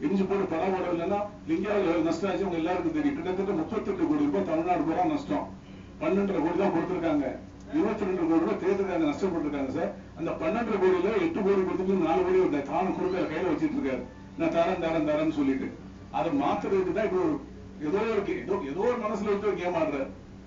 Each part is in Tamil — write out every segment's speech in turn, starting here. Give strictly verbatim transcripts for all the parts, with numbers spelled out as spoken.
இடிஞ்சு போட்டு படம் ஓடலைன்னா லிங்காவில் நஷ்டம் ஆச்சு அவங்க எல்லாருக்கும் தெரியும். கிட்டத்தட்ட முப்பத்தெட்டு கோடி ரூபாய் தமிழ்நாடு பூரா நஷ்டம். பன்னெண்டரை கோடி தான் கொடுத்துருக்காங்க. இருபத்தி ரெண்டு கோடி ரூபாய் தேர்தலுக்காக நஷ்டப்பட்டிருக்காங்க சார். அந்த பன்னெண்டரை கோடியில எட்டு கோடி கொடுத்துட்டு நாலு கோடி தானும் கொடுக்க கையில வச்சிட்டு இருக்காரு. நான் தரேன் தரேன் தரேன்னு சொல்லிட்டு அதை மாத்துறதுக்கு தான் இப்போ ஏதோ ஒரு ஏதோ ஏதோ ஒரு மனசுல விட்டு ஒரு கேம் ஆடுறாரு.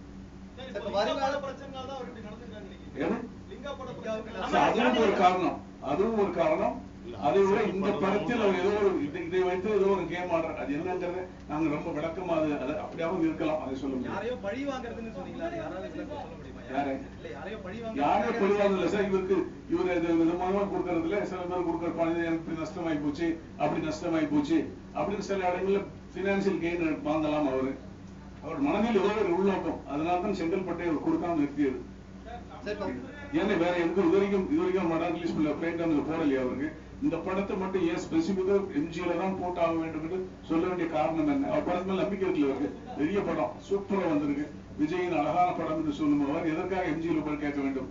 அதுவும் ஒரு காரணம் அதுவும் ஒரு காரணம் அதை விட இந்த படத்தில் அவர் ஏதோ ஒரு இதை வைத்து ஏதோ ஒரு கேம் ஆடுறாரு. அது என்னங்கிறது நாங்க ரொம்ப விளக்கமா அது அப்படியாவது இருக்கலாம். அதை சொல்லுங்க. யாரையோ பழி வாங்குறதுன்னு சொன்னீங்களா? யாரையோ பழி வாங்கல சார். இவருக்கு இவர் விதமாக கொடுக்கறதுல சில பேர் கொடுக்கற பணம் எனக்கு நஷ்டமாயி போச்சு, அப்படி நஷ்டமாயி போச்சு அப்படின்னு சில இடங்கள்ல பினான்சியல் கெயின் வாங்கலாம். அவரு அவர் மனதில் ஏதோ ஒரு உள்நோக்கம். அதனால்தான் செங்கல்பட்டை அவர் கொடுக்காம நிறுத்தியது. ஏன்னா வேற எந்த இது வரைக்கும் இது வரைக்கும் படம் ரிலீஸ் பண்ணல, பிளேட் போடலையா அவருக்கு? இந்த படத்தை மட்டும் ஏன் ஸ்பெசிபிக்கா எம்ஜிஆர் தான் போட்டு ஆக வேண்டும் சொல்ல வேண்டிய காரணம் என்ன? அவர் படத்து மேல நம்பிக்கை இருக்குல்ல இருக்கு. பெரிய படம் சூப்பரா வந்திருக்கு, விஜயின் அழகான படம் என்று சொல்லும் அவர் எதற்காக எம்ஜிஆர் போய் கேட்க வேண்டும்?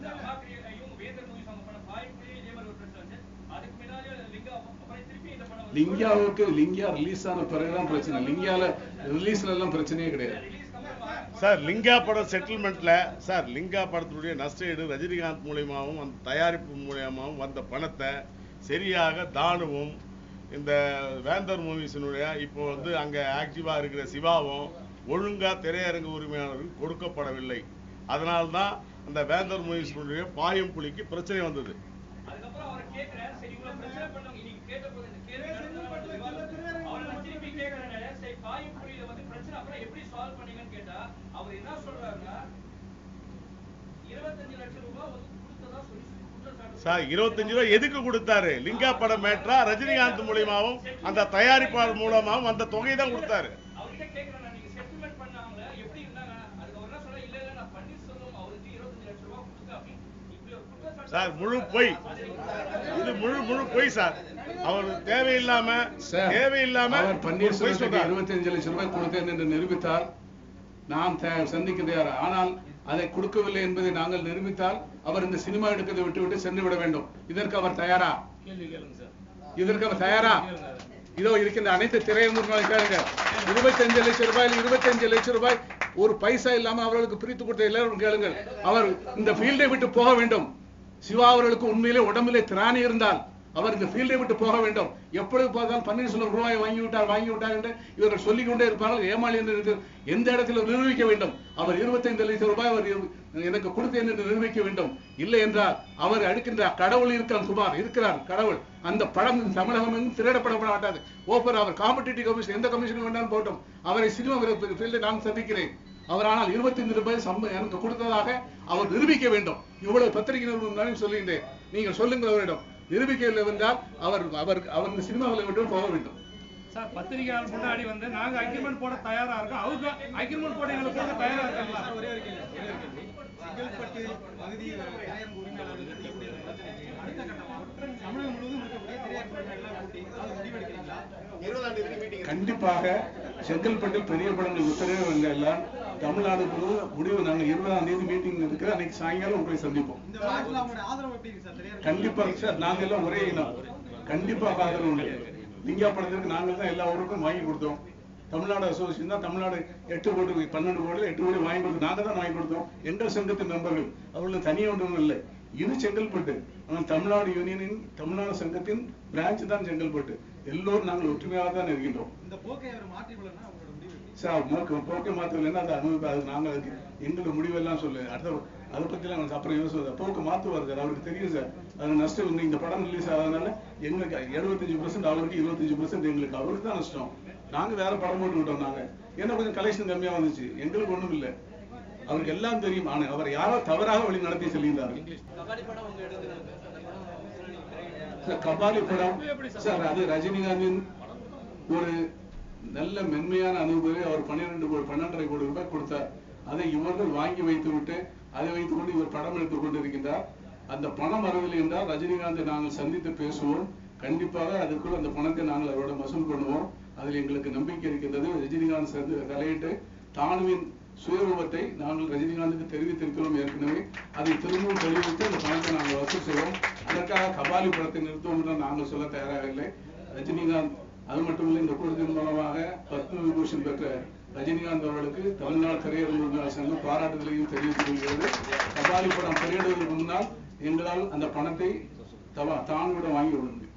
லிங்காவுக்கு லிங்கா ரிலீஸ் ஆன பிறகுதான் பிரச்சனை. லிங்கால ரிலீஸ்ல எல்லாம் பிரச்சனையே கிடையாது சார். லிங்கா படம் செட்டில்மெண்ட்ல சார் லிங்கா படத்தினுடைய நஷ்டஈடு ரஜினிகாந்த் மூலியமாகவும் அந்த தயாரிப்பு மூலியமாகவும் வந்த பணத்தை சரியாக தானுவும் இந்த வேந்தர் மூவிஸினுடைய இப்போ வந்து அங்க ஆக்டிவா இருக்கிற சிவாவும் ஒழுங்கா திரையரங்கு உரிமையாளருக்கு கொடுக்கப்படவில்லை. அதனால்தான் அந்த வேந்தர் மூவிஸினுடைய பாயும் புலிக்கு பிரச்சனை வந்தது. சார் இருபத்தஞ்சு ரூபாய் எதுக்கு கொடுத்தாரு? லிங்கா படம் மேட்ரா ரஜினிகாந்த் மூலியமாவும் அந்த தயாரிப்பாளர் மூலமாவும் அந்த தொகை தான் கொடுத்தாரு. சார் முழு பொய், இது முழு முழு பொய் சார். அவர் தேவையில்லாம தேவையில்லாம பன்னீர்செல்வம் இருபத்தஞ்சு லட்சம் ரூபாய் கொடுத்தேன் என்று நிரூபித்தால் நாம் சந்திக்க தயார். ஆனால் அதை கொடுக்கவில்லை என்பதை நாங்கள் நிரூபித்தால் அவர் இந்த சினிமா எடுக்கதை விட்டுவிட்டு சென்று விட வேண்டும். இதற்கு அவர் தயாரா? இதற்கு அவர் தயாரா? இதோ இருக்கின்ற அனைத்து திரையுறவுகளை கேளுங்க. இருபத்தஞ்சு லட்சம் ரூபாயில் இருபத்தஞ்சு லட்சம் ரூபாய் ஒரு பைசா இல்லாம அவர்களுக்கு பிரித்து கொடுத்த எல்லாரும் கேளுங்கள். அவர் இந்த ஃபீல்டை விட்டு போக வேண்டும். சிவா அவர்களுக்கு உண்மையிலே உடம்பிலே திராணி இருந்தால் அவர் இந்த ஃபீல்டை விட்டு போக வேண்டும். எப்பொழுது பார்த்தாலும் பன்னீர்செல்வம் ரூபாய் வாங்கி விட்டார் வாங்கி விட்டார் என்று இவர்கள் சொல்லிக் கொண்டே இருப்பார்கள். ஏமாளி என்று எந்த இடத்துல நிரூபிக்க வேண்டும். அவர் இருபத்தைந்து லட்சம் ரூபாய் அவர் எனக்கு கொடுத்தேன் என்று நிரூபிக்க வேண்டும். இல்லை என்றால் அவர் அடுக்கின்ற கடவுள் இருக்கிறார், குமார் இருக்கிறார் கடவுள். அந்த படம் தமிழகம் திரையிடப்பட மாட்டாது. ஓப்பர் அவர் காம்படிட்டிவ் கமிஷன் எந்த கமிஷன் வேண்டாலும் போட்டோம். அவரை சினிமா ஃபீல்டை நான் சந்திக்கிறேன். அவர் ஆனால் இருபத்தைந்து ரூபாய் சம்பளம் எனக்கு கொடுத்ததாக அவர் நிரூபிக்க வேண்டும். இவ்வளவு பத்திரிகை நிறுவனம் சொல்லுகின்றேன். நீங்கள் சொல்லுங்கள் அவரிடம். நிரூபிக்கவில்லை என்றால் அவர் அவர் அவர் இந்த சினிமாவில் விட்டு போக வேண்டும். சார் பத்திரிகையாளர் முன்னாடி வந்து நாங்க அக்ரிமெண்ட் போட தயாரா இருக்கோம். அவருக்கு அக்ரிமெண்ட் போட எங்களுக்கு போட தயாரா இருக்காங்களா? ஒரே ஒரு கேள்வி ஒரே ஒரு கேள்வி செங்கல்பட்டு பகுதி திரையரங்கு உரிமையாளர்கள் அடுத்த கட்டமாக தமிழகம் முழுவதும் இருக்கக்கூடிய திரையரங்கு உரிமையாளர்கள் கூட்டி அது முடிவெடுக்கிறீங்களா? இருபதாம் தேதி மீட்டிங் கண்டிப்பாக செங்கல்பட்டில் பெரிய படங்கள் உத்தரவு எல்லாம் தமிழ்நாடு முடிவு. நாங்கள் இருபதாம் தேதி மீட்டிங் இருக்கிற அன்னைக்கு சாயங்காலம் உங்களை சந்திப்போம். கண்டிப்பாக சார் நாங்கள் எல்லாம் ஒரே இனம். கண்டிப்பாக ஆதரவு உண்டு. லிங்கா படத்திற்கு நாங்கள் தான் எல்லா ஊருக்கும் வாங்கி கொடுத்தோம். தமிழ்நாடு அசோசியேஷன் தான் தமிழ்நாடு எட்டு கோடி பன்னெண்டு கோடி எட்டு கோடி வாங்கி கொடுத்தோம். நாங்கள் தான் வாங்கி கொடுத்தோம். எங்கள் சங்கத்தின் நண்பர்கள் அவர்களுக்கு தனியாக ஒன்றும் இல்லை. இது செங்கல்பட்டு. ஆனால் தமிழ்நாடு யூனியனின் தமிழ்நாடு சங்கத்தின் பிரான்ச் தான் செங்கல்பட்டு. எல்லோரும் நாங்கள் ஒற்றுமையாக தான் இருக்கின்றோம். இந்த போக்கை அவர் மாற்றிக்கொள்ளனா சார் போக்கை மாற்றலைன்னா அது அனுபவம். அது நாங்கள் அதுக்கு எங்களோட முடிவெல்லாம் சொல்லு. அடுத்த அதை பற்றிலாம் அப்புறம் யோசிச்சு போக்கு மாற்றுவார் சார். அவருக்கு தெரியும் சார் அது நஷ்டம். இந்த படம் ரிலீஸ் ஆகாதனால எங்களுக்கு எழுபத்தஞ்சு பர்சன்ட் அவருக்கு இருபத்தஞ்சு பர்சன்ட் எங்களுக்கு. அவருக்கு தான் நஷ்டம். நாங்கள் வேற படம் போட்டு விட்டோம். நாங்கள் ஏன்னா கொஞ்சம் கலெக்ஷன் கம்மியாக வந்துச்சு. எங்களுக்கு ஒன்றும் இல்லை. அவருக்கு எல்லாம் தெரியும். ஆனால் அவர் யாரோ தவறாக வழி நடத்தி செல்கிறார். கபாலி படம் சார் அது ரஜினிகாந்தின் ஒரு நல்ல மென்மையான அனுபவத்தை அவர் பன்னிரெண்டு கோடி பன்னெண்டரை கோடி ரூபாய் கொடுத்தார். அதை இவர்கள் வாங்கி வைத்து விட்டு அதை வைத்துக் கொண்டு இவர் படம் எடுத்துக் கொண்டிருக்கின்றார். அந்த பணம் வரவில்லை என்றால் ரஜினிகாந்தை நாங்கள் சந்தித்து பேசுவோம். கண்டிப்பாக அதுக்குள் அந்த பணத்தை நாங்கள் அவரோட வசூல் பண்ணுவோம். அதில் எங்களுக்கு நம்பிக்கை இருக்கின்றது. ரஜினிகாந்த் சேர்ந்து தலையிட்டு தானுவின் சுயரூபத்தை நாங்கள் ரஜினிகாந்துக்கு தெரிவித்திருக்கிறோம் ஏற்கனவே. அதை திரும்பவும் தெரிவித்து அந்த பணத்தை நாங்கள் வசூல் செய்வோம். அதற்காக கபாலி படத்தை நிறுத்துவோம் என்று நாங்கள் சொல்ல தயாராக இல்லை. ரஜினிகாந்த் அது மட்டுமில்லை, இந்த கூட்டத்தின் மூலமாக பத்ம விபூஷன் பெற்ற ரஜினிகாந்த் அவர்களுக்கு தமிழ்நாடு திரையுறவு சங்கம் பாராட்டுதலையும் தெரிவித்துக் கொள்கிறது. கபாலி படம் திரையிடுவதற்கு முன்னால் எங்களால் அந்த பணத்தை தானுவிடம் வாங்கி விட முடியும்.